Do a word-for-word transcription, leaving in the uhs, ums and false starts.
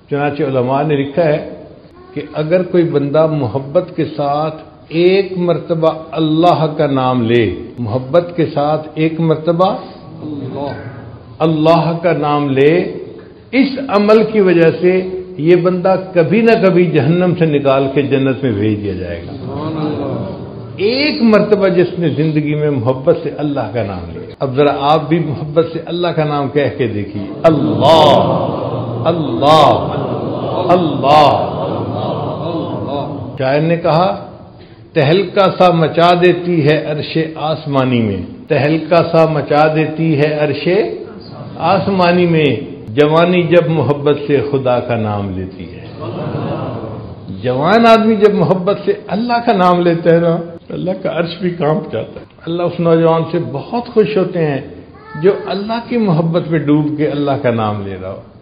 चुनांचे उलमा ने लिखा है कि अगर कोई बंदा मोहब्बत के साथ एक मर्तबा अल्लाह का नाम ले, मोहब्बत के साथ एक मर्तबा अल्लाह का नाम ले, इस अमल की वजह से ये बंदा कभी ना कभी जहन्नम से निकाल के जन्नत में भेज दिया जाएगा। एक मर्तबा जिसने जिंदगी में मोहब्बत से अल्लाह का नाम लिया। अब जरा आप भी मोहब्बत से अल्लाह का नाम कह के देखिए, अल्लाह अल्लाह अल्लाह। शायर ने कहा, तहलका सा मचा देती है अर्शे आसमानी में, तहलका सा मचा देती है अर्शे आसमानी में, जवानी जब मोहब्बत से खुदा का नाम लेती है। जवान आदमी जब मोहब्बत से अल्लाह का नाम लेते हैं ना, अल्लाह का अर्श भी कांप जाता है। अल्लाह उस नौजवान से बहुत खुश होते हैं जो अल्लाह की मोहब्बत में डूब के अल्लाह का नाम ले रहा हो।